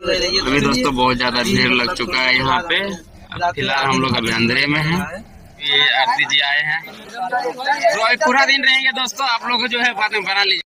अभी दोस्तों बहुत ज्यादा भीड़ लग चुका है यहाँ पे। अब फिलहाल हम लोग अभी अंधेरे में हैं। ये आरती जी आए हैं तो अभी पूरा दिन रहेंगे दोस्तों। आप लोग जो है बाद में बना लीजिए।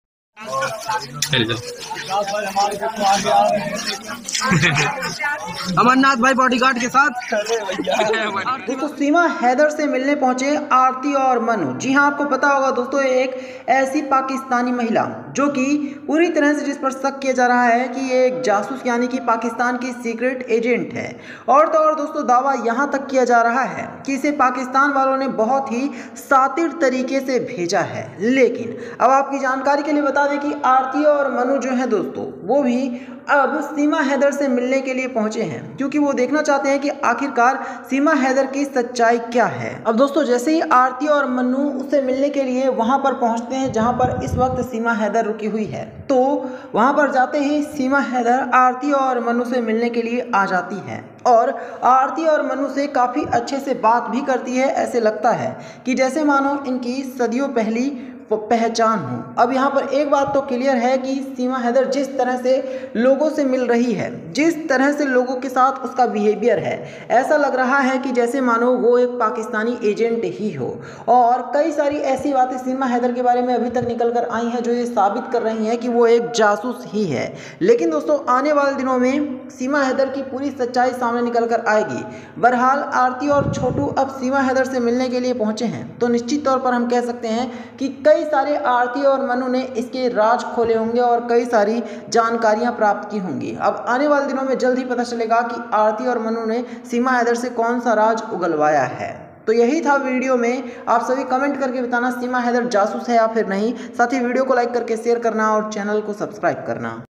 अमरनाथ भाई बॉडीगार्ड के साथ। दोस्तों सीमा हैदर से मिलने पहुंचे आरती और मनु। जी हां, आपको पता होगा दोस्तों, एक ऐसी पाकिस्तानी महिला जो कि पूरी तरह से जिस पर शक किया जा रहा है कि ये एक जासूस यानी कि पाकिस्तान की सीक्रेट एजेंट है। और तो और दोस्तों, दावा यहां तक किया जा रहा है कि इसे पाकिस्तान वालों ने बहुत ही शातिर तरीके से भेजा है। लेकिन अब आपकी जानकारी के लिए बता दें कि आरती और मनु जो है दोस्तों, वो भी अब सीमा हैदर से मिलने के लिए पहुंचे हैं, क्योंकि वो देखना चाहते हैं कि आखिरकार सीमा हैदर की सच्चाई क्या है। अब दोस्तों, जैसे ही आरती और मनु उससे मिलने के लिए वहां पर पहुंचते हैं जहां पर इस वक्त सीमा हैदर रुकी हुई है, तो वहां पर जाते ही सीमा हैदर आरती और मनु से मिलने के लिए आ जाती है और आरती और मनु से काफ़ी अच्छे से बात भी करती है। ऐसे लगता है कि जैसे मानो इनकी सदियों पहली पहचान हो। अब यहाँ पर एक बात तो क्लियर है कि सीमा हैदर जिस तरह से लोगों से मिल रही है, जिस तरह से लोगों के साथ उसका बिहेवियर है, ऐसा लग रहा है कि जैसे मानो वो एक पाकिस्तानी एजेंट ही हो। और कई सारी ऐसी बातें सीमा हैदर के बारे में अभी तक निकल कर आई हैं जो ये साबित कर रही हैं कि वो एक जासूस ही है। लेकिन दोस्तों, आने वाले दिनों में सीमा हैदर की पूरी सच्चाई सामने निकल कर आएगी। बहरहाल आरती और छोटू अब सीमा हैदर से मिलने के लिए पहुंचे हैं, तो निश्चित तौर पर हम कह सकते हैं कि कई सारे आरती और मनु ने इसके राज खोले होंगे और कई सारी जानकारियां प्राप्त की होंगी। अब आने वाले दिनों में जल्द ही पता चलेगा कि आरती और मनु ने सीमा हैदर से कौन सा राज उगलवाया है। तो यही था वीडियो में। आप सभी कमेंट करके बताना सीमा हैदर जासूस है या फिर नहीं। साथ ही वीडियो को लाइक करके शेयर करना और चैनल को सब्सक्राइब करना।